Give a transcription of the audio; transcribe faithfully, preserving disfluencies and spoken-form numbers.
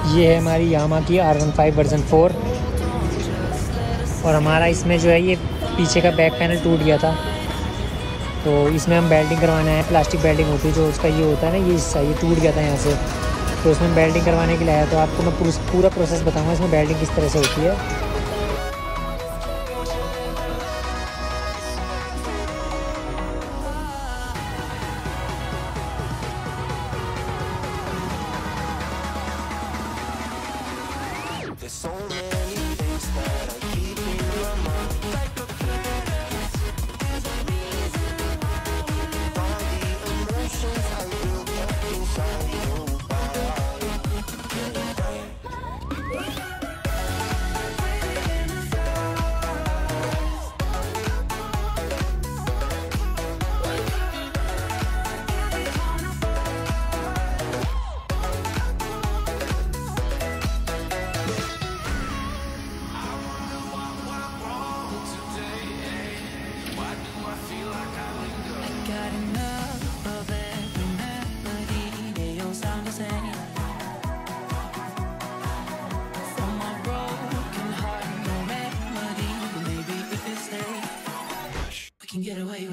ये है हमारी यामा की R one five version four. और हमारा इसमें जो है ये पीछे का बैक पैनल टूट गया था, तो इसमें हम बेल्डिंग करवाना है। प्लास्टिक बेल्डिंग होती है जो उसका ये होता है ना, ये हिस्सा ये टूट गया था यहाँ से, तो उसमें बेल्डिंग करवाने के लिए आया। तो आपको मैं पूरा प्रोसेस बताऊँगा इसमें बेल्डिंग किस तरह से होती है। Can get away